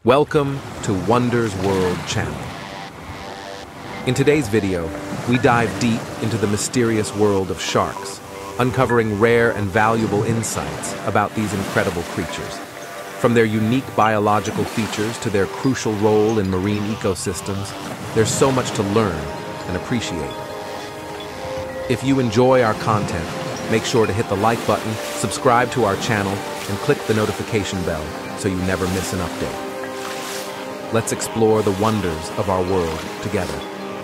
Welcome to Wonders World Channel. In today's video, we dive deep into the mysterious world of sharks, uncovering rare and valuable insights about these incredible creatures. From their unique biological features to their crucial role in marine ecosystems, there's so much to learn and appreciate. If you enjoy our content, make sure to hit the like button, subscribe to our channel, and click the notification bell so you never miss an update. Let's explore the wonders of our world together.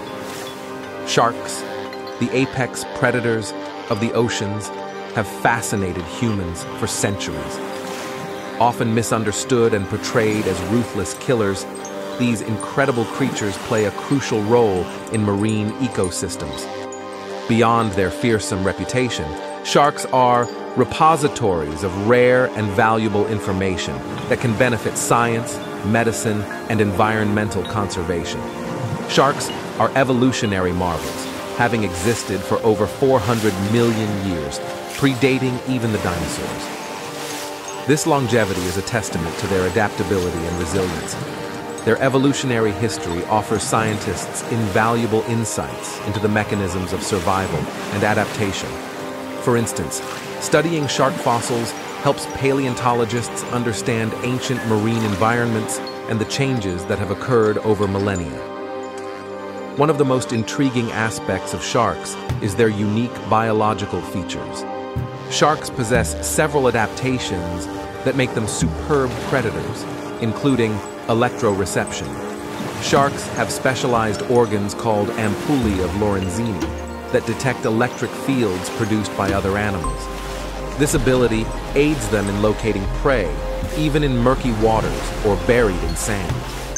Sharks, the apex predators of the oceans, have fascinated humans for centuries. Often misunderstood and portrayed as ruthless killers, these incredible creatures play a crucial role in marine ecosystems. Beyond their fearsome reputation, sharks are repositories of rare and valuable information that can benefit science, medicine, and environmental conservation. Sharks are evolutionary marvels, having existed for over 400 million years, predating even the dinosaurs. This longevity is a testament to their adaptability and resilience. Their evolutionary history offers scientists invaluable insights into the mechanisms of survival and adaptation. For instance, studying shark fossils helps paleontologists understand ancient marine environments and the changes that have occurred over millennia. One of the most intriguing aspects of sharks is their unique biological features. Sharks possess several adaptations that make them superb predators, including electroreception. Sharks have specialized organs called ampullae of Lorenzini that detect electric fields produced by other animals. This ability aids them in locating prey, even in murky waters or buried in sand.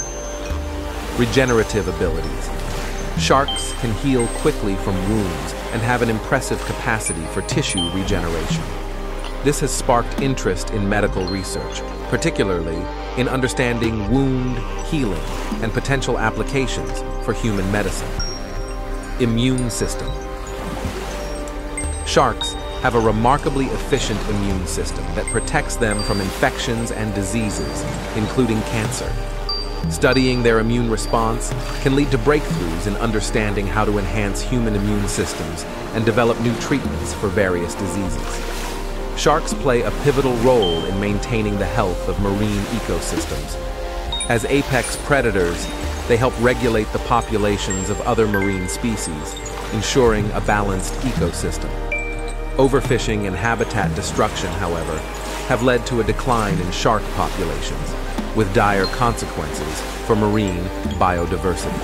Regenerative abilities. Sharks can heal quickly from wounds and have an impressive capacity for tissue regeneration. This has sparked interest in medical research, particularly in understanding wound healing and potential applications for human medicine. Immune system. Sharks have a remarkably efficient immune system that protects them from infections and diseases, including cancer. Studying their immune response can lead to breakthroughs in understanding how to enhance human immune systems and develop new treatments for various diseases. Sharks play a pivotal role in maintaining the health of marine ecosystems. As apex predators, they help regulate the populations of other marine species, ensuring a balanced ecosystem. Overfishing and habitat destruction, however, have led to a decline in shark populations, with dire consequences for marine biodiversity.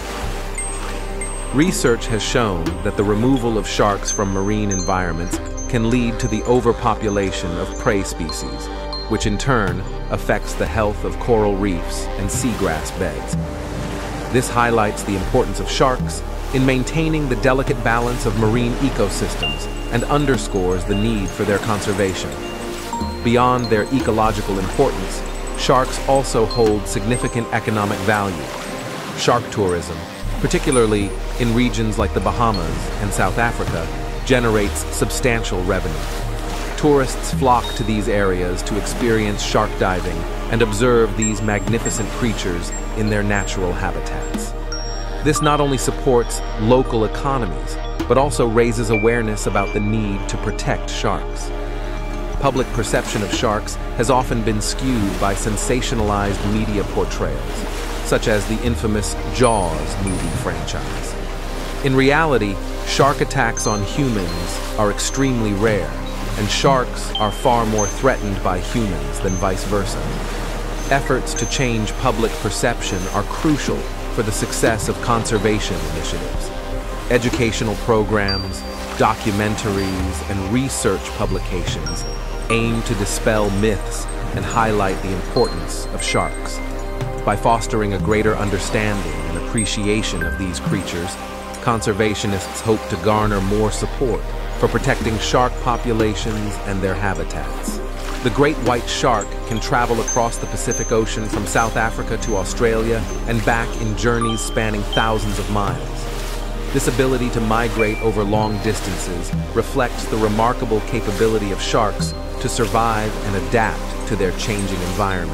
Research has shown that the removal of sharks from marine environments can lead to the overpopulation of prey species, which in turn affects the health of coral reefs and seagrass beds. This highlights the importance of sharks in maintaining the delicate balance of marine ecosystems and underscores the need for their conservation. Beyond their ecological importance, sharks also hold significant economic value. Shark tourism, particularly in regions like the Bahamas and South Africa, generates substantial revenue. Tourists flock to these areas to experience shark diving and observe these magnificent creatures in their natural habitats. This not only supports local economies, but also raises awareness about the need to protect sharks. Public perception of sharks has often been skewed by sensationalized media portrayals, such as the infamous Jaws movie franchise. In reality, shark attacks on humans are extremely rare, and sharks are far more threatened by humans than vice versa. Efforts to change public perception are crucial for the success of conservation initiatives. Educational programs, documentaries, and research publications aim to dispel myths and highlight the importance of sharks. By fostering a greater understanding and appreciation of these creatures, conservationists hope to garner more support for protecting shark populations and their habitats. The great white shark can travel across the Pacific Ocean from South Africa to Australia and back in journeys spanning thousands of miles. This ability to migrate over long distances reflects the remarkable capability of sharks to survive and adapt to their changing environments,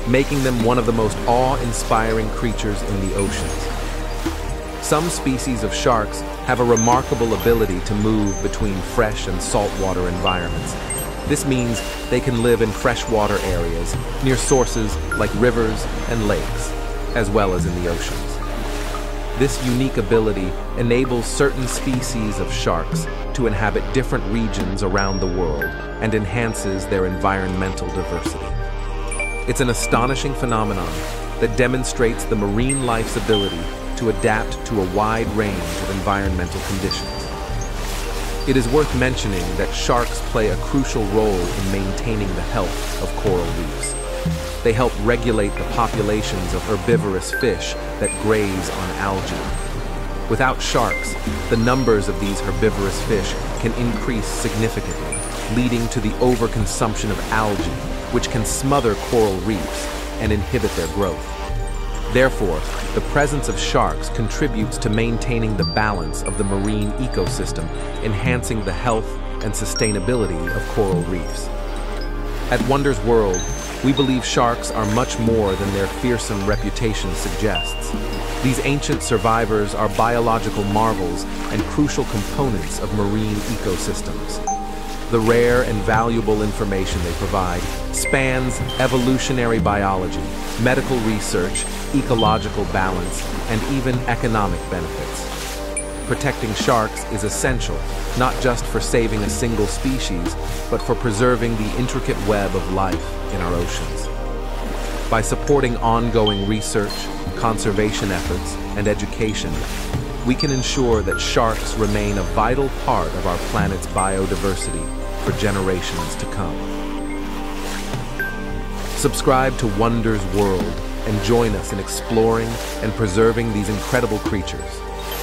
making them one of the most awe-inspiring creatures in the oceans. Some species of sharks have a remarkable ability to move between fresh and saltwater environments. This means they can live in freshwater areas near sources like rivers and lakes, as well as in the oceans. This unique ability enables certain species of sharks to inhabit different regions around the world and enhances their environmental diversity. It's an astonishing phenomenon that demonstrates the marine life's ability to adapt to a wide range of environmental conditions. It is worth mentioning that sharks play a crucial role in maintaining the health of coral reefs. They help regulate the populations of herbivorous fish that graze on algae. Without sharks, the numbers of these herbivorous fish can increase significantly, leading to the overconsumption of algae, which can smother coral reefs and inhibit their growth. Therefore, the presence of sharks contributes to maintaining the balance of the marine ecosystem, enhancing the health and sustainability of coral reefs. At Wonders World, we believe sharks are much more than their fearsome reputation suggests. These ancient survivors are biological marvels and crucial components of marine ecosystems. The rare and valuable information they provide spans evolutionary biology, medical research, ecological balance, and even economic benefits. Protecting sharks is essential, not just for saving a single species, but for preserving the intricate web of life in our oceans. By supporting ongoing research, conservation efforts, and education, we can ensure that sharks remain a vital part of our planet's biodiversity for generations to come. Subscribe to Wonders World and join us in exploring and preserving these incredible creatures.